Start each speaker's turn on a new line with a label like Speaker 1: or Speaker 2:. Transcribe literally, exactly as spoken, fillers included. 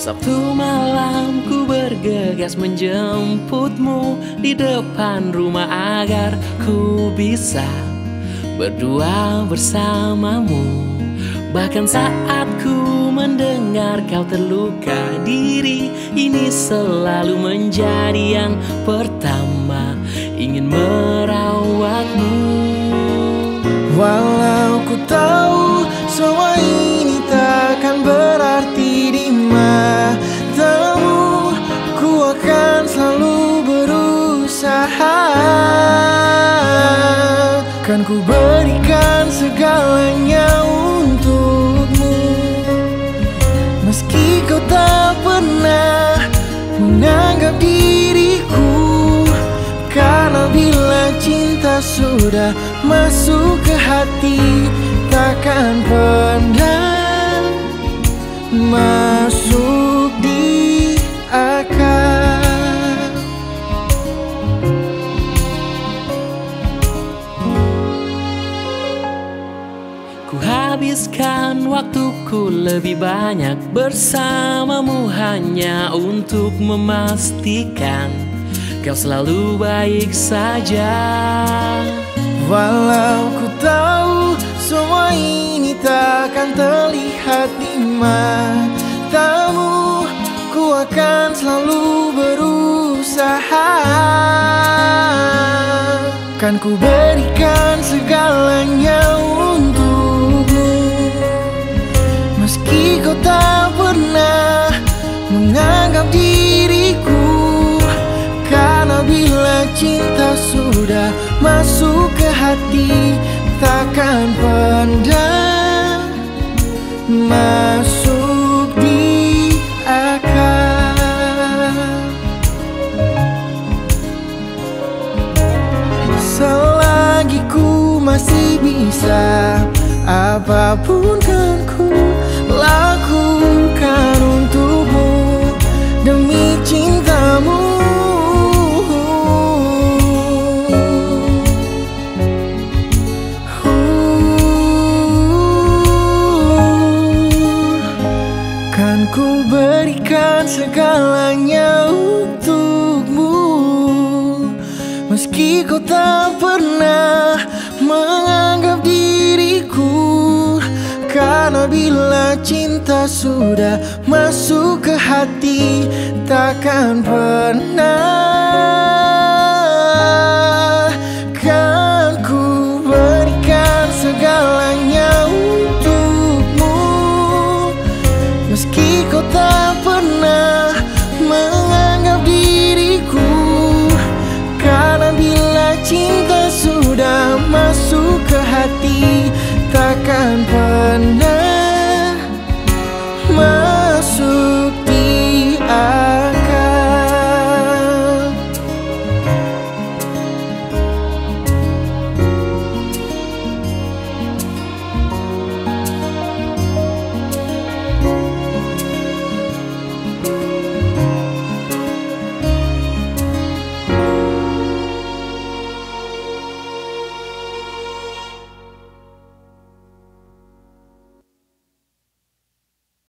Speaker 1: Sabtu malam ku bergegas menjemputmu di depan rumah agar ku bisa berdua bersamamu. Bahkan saat ku mendengar kau terluka diri, ini selalu menjadi yang pertama ingin merawatmu.
Speaker 2: Walau ku tahu semua ini takkan berarti di matamu, ku akan selalu berusaha. Kan ku berikan segalanya untukmu, meski kau tak pernah menganggap diriku. Karena bila cinta sudah masuk ke hati, takkan pernah masuk di akal.
Speaker 1: Ku habiskan waktuku lebih banyak bersamamu hanya untuk memastikan kau selalu baik saja.
Speaker 2: Walau ku tahu semua ini takkan terlihat di matamu, ku akan selalu berusaha. Kan ku berikan segalanya untukmu, meski kau tak pernah menganggap diriku. Karena bila cinta sudah masuk ke hati, takkan pernah masuk di akal. Selagi ku masih bisa, apapun kan ku lakukan untukmu demi cintamu. Kan ku berikan segalanya untukmu, meski kau tak pernah menganggap diriku. Karena bila cinta sudah masuk ke hati, takkan pernah. Kan ku berikan segalanya untukmu, meski kau tak pernah menganggap diriku. Karena bila cinta sudah masuk ke hati, takkan pernah